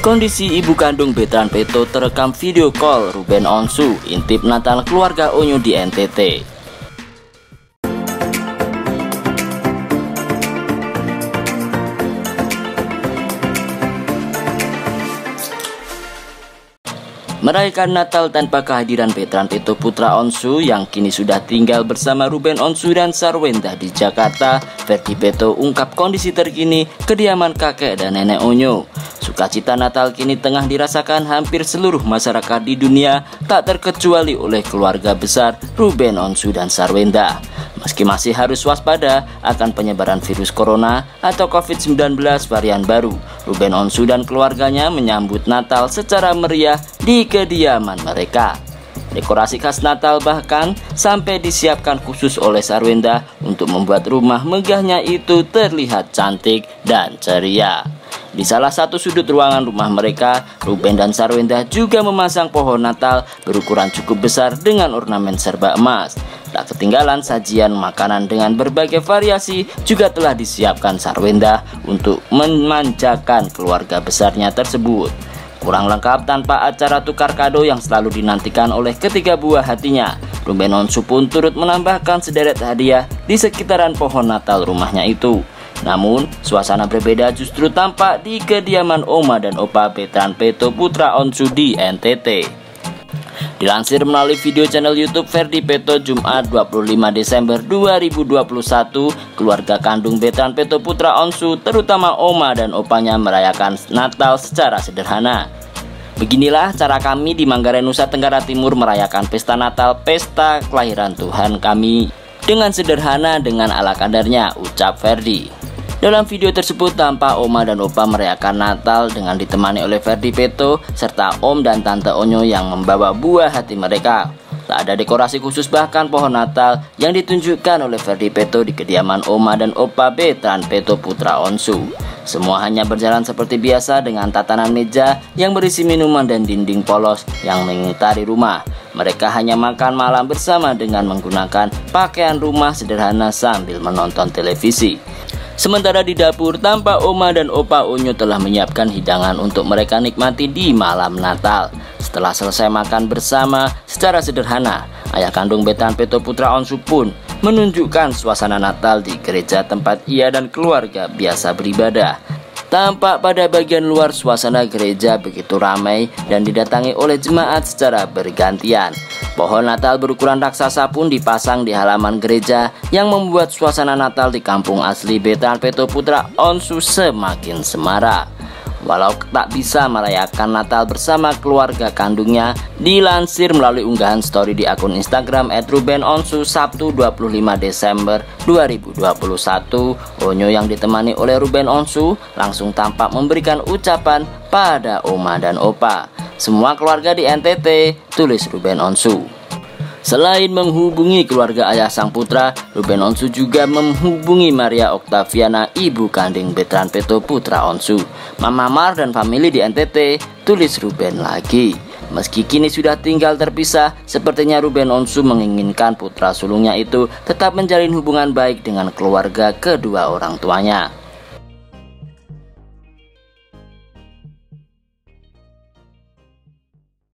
Kondisi ibu kandung Betran Peto terekam video call Ruben Onsu intip Natal keluarga Onyo di NTT. Merayakan Natal tanpa kehadiran Betran Peto putra Onsu yang kini sudah tinggal bersama Ruben Onsu dan Sarwenda di Jakarta, Ferdi Peto ungkap kondisi terkini kediaman kakek dan nenek Onyo. Sukacita Natal kini tengah dirasakan hampir seluruh masyarakat di dunia, tak terkecuali oleh keluarga besar Ruben Onsu dan Sarwenda. Meski masih harus waspada akan penyebaran virus corona atau COVID-19 varian baru, Ruben Onsu dan keluarganya menyambut Natal secara meriah di kediaman mereka. Dekorasi khas Natal bahkan sampai disiapkan khusus oleh Sarwenda untuk membuat rumah megahnya itu terlihat cantik dan ceria. Di salah satu sudut ruangan rumah mereka, Ruben dan Sarwenda juga memasang pohon Natal berukuran cukup besar dengan ornamen serba emas. Tak ketinggalan sajian makanan dengan berbagai variasi juga telah disiapkan Sarwenda untuk memanjakan keluarga besarnya tersebut. Kurang lengkap tanpa acara tukar kado yang selalu dinantikan oleh ketiga buah hatinya, Ruben Onsu pun turut menambahkan sederet hadiah di sekitaran pohon Natal rumahnya itu. Namun, suasana berbeda justru tampak di kediaman Oma dan Opa Betran Peto putra Onsu di NTT. Dilansir melalui video channel YouTube Ferdi Peto Jumat 25 Desember 2021, keluarga kandung Betran Peto putra Onsu, terutama Oma dan Opanya, merayakan Natal secara sederhana. Beginilah cara kami di Manggarai, Nusa Tenggara Timur merayakan pesta Natal, pesta kelahiran Tuhan kami, dengan sederhana dengan ala kadarnya, ucap Ferdi. Dalam video tersebut tampak Oma dan Opa merayakan Natal dengan ditemani oleh Ferdi Peto serta Om dan Tante Onyo yang membawa buah hati mereka. Tak ada dekorasi khusus, bahkan pohon Natal yang ditunjukkan oleh Ferdi Peto di kediaman Oma dan Opa Betran Peto putra Onsu. Semua hanya berjalan seperti biasa dengan tatanan meja yang berisi minuman dan dinding polos yang mengitari rumah. Mereka hanya makan malam bersama dengan menggunakan pakaian rumah sederhana sambil menonton televisi. Sementara di dapur, tampak Oma dan Opa Onyo telah menyiapkan hidangan untuk mereka nikmati di malam Natal. Setelah selesai makan bersama secara sederhana, ayah kandung Betran Peto putra Onsu pun menunjukkan suasana Natal di gereja tempat ia dan keluarga biasa beribadah. Tampak pada bagian luar suasana gereja begitu ramai dan didatangi oleh jemaat secara bergantian. Pohon Natal berukuran raksasa pun dipasang di halaman gereja yang membuat suasana Natal di kampung asli Betran Peto putra Onsu semakin semarak. Walau tak bisa merayakan Natal bersama keluarga kandungnya, dilansir melalui unggahan story di akun Instagram @rubenonsu Sabtu 25 Desember 2021, Onyo yang ditemani oleh Ruben Onsu langsung tampak memberikan ucapan pada Oma dan Opa. Semua keluarga di NTT, tulis Ruben Onsu. Selain menghubungi keluarga ayah sang putra, Ruben Onsu juga menghubungi Maria Oktaviana, ibu kandung Betran Peto putra Onsu. Mama Mar dan famili di NTT, tulis Ruben lagi. Meski kini sudah tinggal terpisah, sepertinya Ruben Onsu menginginkan putra sulungnya itu tetap menjalin hubungan baik dengan keluarga kedua orang tuanya.